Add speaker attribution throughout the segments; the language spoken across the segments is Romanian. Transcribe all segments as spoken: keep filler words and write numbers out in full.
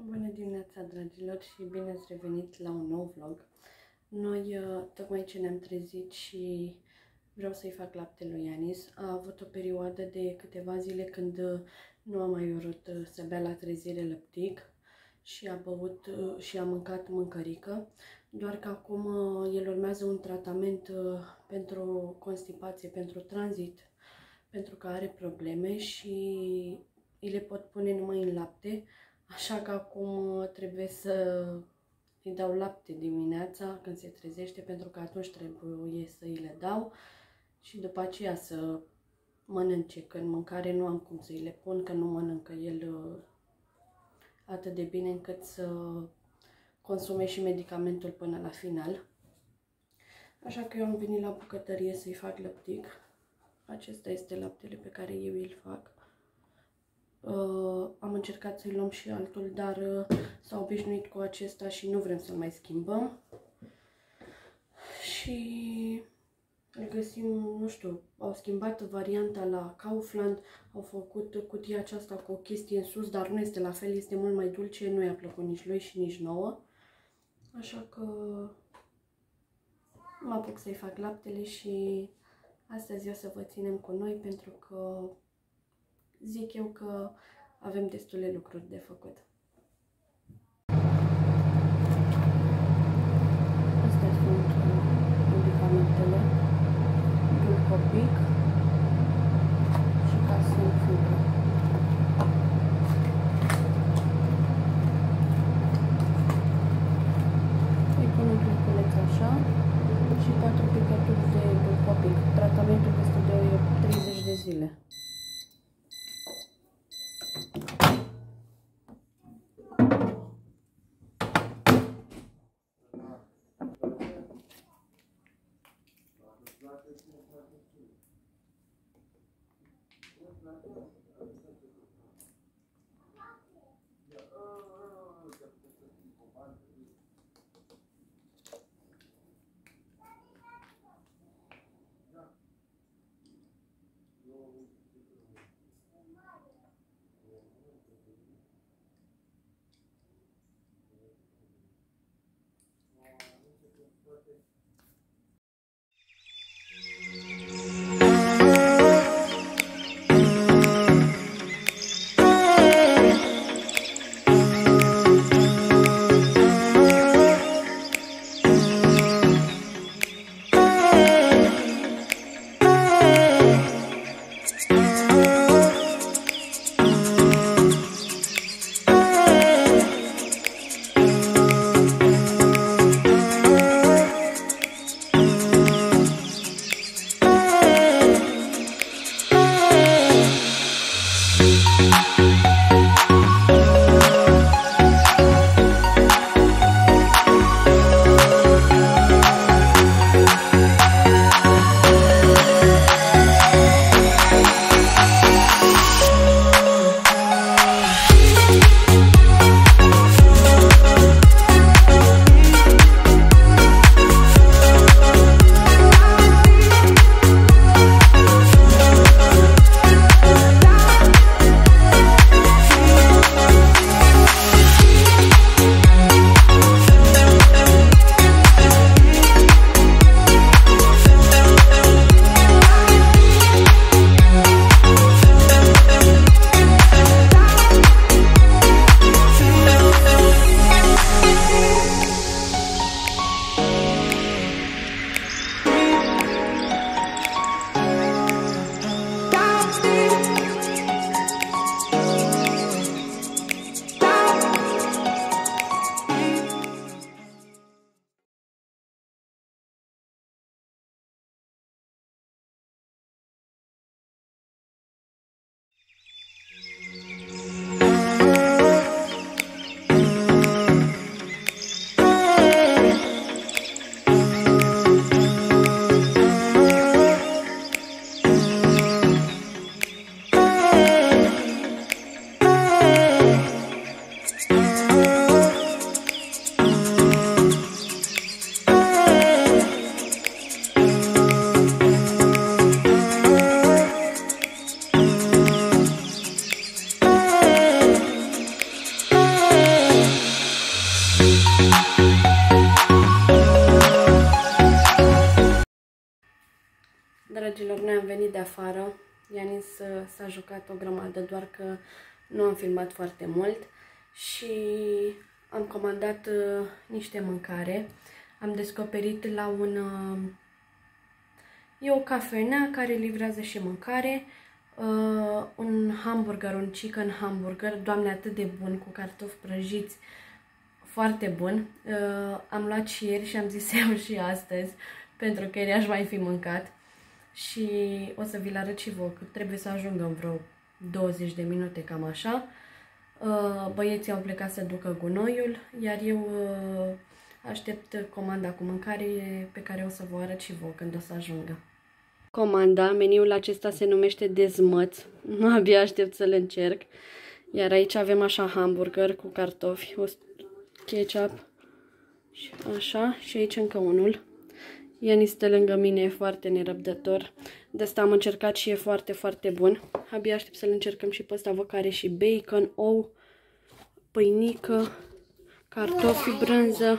Speaker 1: Bună dimineața, dragilor, și bine ați revenit la un nou vlog. Noi tocmai ce ne-am trezit și vreau să-i fac lapte lui Yanis. A avut o perioadă de câteva zile când nu a mai vrut să bea la trezire lăptic și a băut și a mâncat mâncărică. Doar că acum el urmează un tratament pentru constipație, pentru tranzit, pentru că are probleme și îi le pot pune numai în lapte. Așa că acum trebuie să îi dau lapte dimineața când se trezește, pentru că atunci trebuie să îi le dau și după aceea să mănânce, că în mâncare nu am cum să îi le pun, că nu mănâncă el atât de bine încât să consume și medicamentul până la final. Așa că eu am venit la bucătărie să-i fac lăptic. Acesta este laptele pe care eu îl fac. Uh, am încercat să-i luăm și altul, dar uh, s-a obișnuit cu acesta și nu vrem să-l mai schimbăm. Și îl găsim, nu știu, au schimbat varianta la Kaufland, au făcut cutia aceasta cu o chestie în sus, dar nu este la fel, este mult mai dulce, nu i-a plăcut nici lui și nici nouă. Așa că mă apuc să-i fac laptele și astăzi o să vă ținem cu noi, pentru că zic eu că avem destule lucruri de făcut. Astea sunt medicamentele, Dulcopic și Calcium Fibra. Îi pun în pliculeț așa și patru picături de Dulcopic. Tratamentul este de treizeci de zile. dragilor, noi am venit de afară. Ianis s-a jucat o grămadă, doar că nu am filmat foarte mult și am comandat uh, niște mâncare. Am descoperit la un... Uh, e o cafenea care livrează și mâncare. Uh, un hamburger, un chicken hamburger, Doamne, atât de bun, cu cartofi prăjiți, foarte bun. Uh, am luat și ieri și am zis să iau și astăzi, pentru că ieri aș mai fi mâncat. Și o să vi-l arăt și vouă, că trebuie să ajungă în vreo douăzeci de minute, cam așa. Uh, băieții au plecat să ducă gunoiul, iar eu uh, aștept comanda cu mâncare pe care o să vă arăt și vouă când o să ajungă. Comanda, meniul acesta se numește dezmăț, nu abia aștept să-l încerc. Iar aici avem așa hamburger cu cartofi, o ketchup și așa, și aici încă unul. Ianis stă lângă mine, e foarte nerăbdător. De asta am încercat și e foarte, foarte bun. Abia aștept să-l încercăm și pe ăsta, văd că are și bacon, ou, pâinică, cartofi, brânză.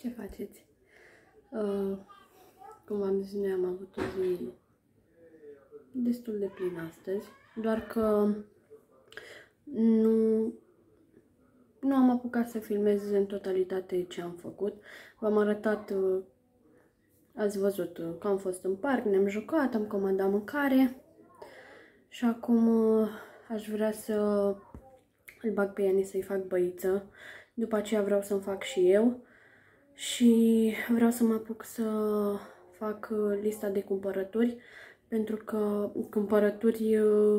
Speaker 1: Ce faceți? Uh, cum v-am zis, noi am avut o zi destul de plină astăzi, doar că nu, nu am apucat să filmez în totalitate ce am făcut. V-am arătat, uh, ați văzut uh, că am fost în parc, ne-am jucat, am comandat mâncare și acum uh, aș vrea să îl bag pe Ianis să-i fac băiță. După aceea vreau să-mi fac și eu și vreau să mă apuc să fac lista de cumpărături, pentru că cumpărături,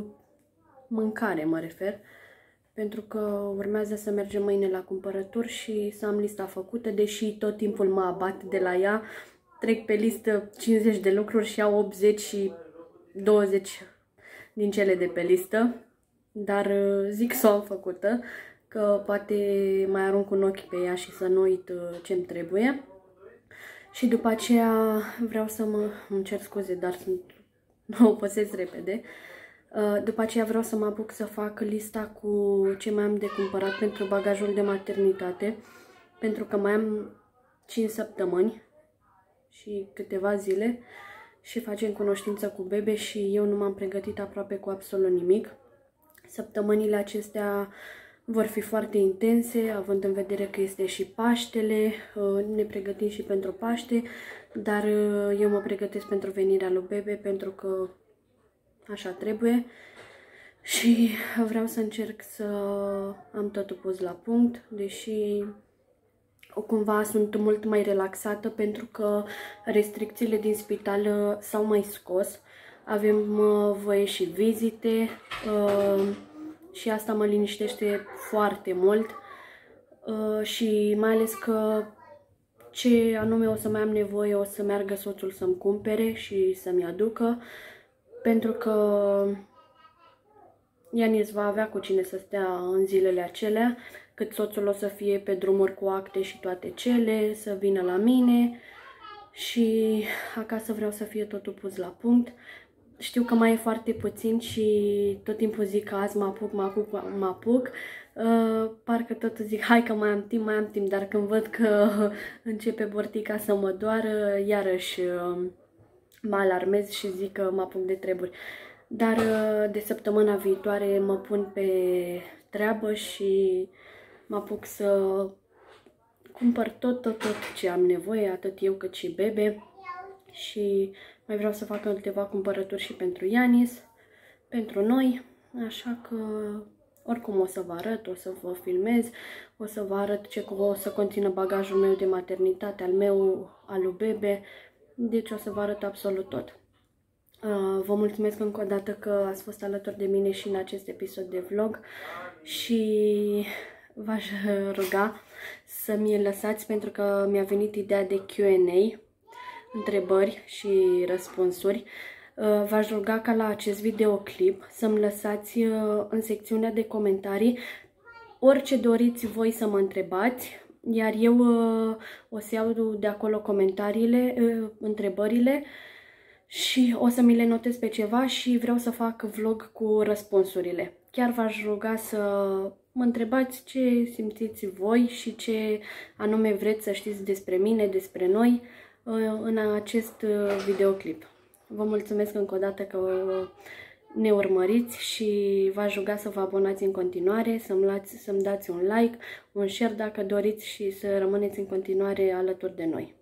Speaker 1: mâncare mă refer, pentru că urmează să mergem mâine la cumpărături și să am lista făcută, deși tot timpul mă abat de la ea, trec pe listă cincizeci de lucruri și iau optzeci și douăzeci din cele de pe listă, dar zic să o am făcută, că poate mai arunc un ochi pe ea și să nu uit ce-mi trebuie. Și după aceea vreau să mă... îmi cer scuze, dar sunt... nu o păsesc repede. După aceea vreau să mă apuc să fac lista cu ce mai am de cumpărat pentru bagajul de maternitate, pentru că mai am cinci săptămâni și câteva zile și facem cunoștință cu bebe și eu nu m-am pregătit aproape cu absolut nimic. Săptămânile acestea vor fi foarte intense, având în vedere că este și Paștele, ne pregătim și pentru Paște, dar eu mă pregătesc pentru venirea lui bebe, pentru că așa trebuie și vreau să încerc să am totul pus la punct, deși cumva sunt mult mai relaxată pentru că restricțiile din spital s-au mai scos, avem voie și vizite, și asta mă liniștește foarte mult uh, și mai ales că ce anume o să mai am nevoie o să meargă soțul să-mi cumpere și să-mi aducă, pentru că Ianis va avea cu cine să stea în zilele acelea, cât soțul o să fie pe drumuri cu acte și toate cele, să vină la mine și acasă vreau să fie totul pus la punct. Știu că mai e foarte puțin și tot timpul zic că azi mă apuc, mă apuc, mă apuc. Uh, parcă tot zic, hai că mai am timp, mai am timp, dar când văd că începe bortica să mă doară, iarăși uh, mă alarmez și zic că mă apuc de treburi. Dar uh, de săptămâna viitoare mă pun pe treabă și mă apuc să cumpăr tot, tot, tot ce am nevoie, atât eu cât și bebe. Și mai vreau să fac câteva cumpărături și pentru Ianis, pentru noi, așa că oricum o să vă arăt, o să vă filmez, o să vă arăt ce o să conțină bagajul meu de maternitate, al meu, al lui bebe, deci o să vă arăt absolut tot. Vă mulțumesc încă o dată că ați fost alături de mine și în acest episod de vlog și v-aș ruga să mi-l lăsați, pentru că mi-a venit ideea de Q and A, întrebări și răspunsuri. V-aș ruga ca la acest videoclip să-mi lăsați în secțiunea de comentarii orice doriți voi să mă întrebați, iar eu o să iau de acolo comentariile, întrebările și o să mi le notez pe ceva și vreau să fac vlog cu răspunsurile. Chiar v-aș ruga să mă întrebați ce simțiți voi și ce anume vreți să știți despre mine, despre noi, în acest videoclip. Vă mulțumesc încă o dată că ne urmăriți și v-aș ruga să vă abonați în continuare, să-mi să-mi dați un like, un share dacă doriți și să rămâneți în continuare alături de noi.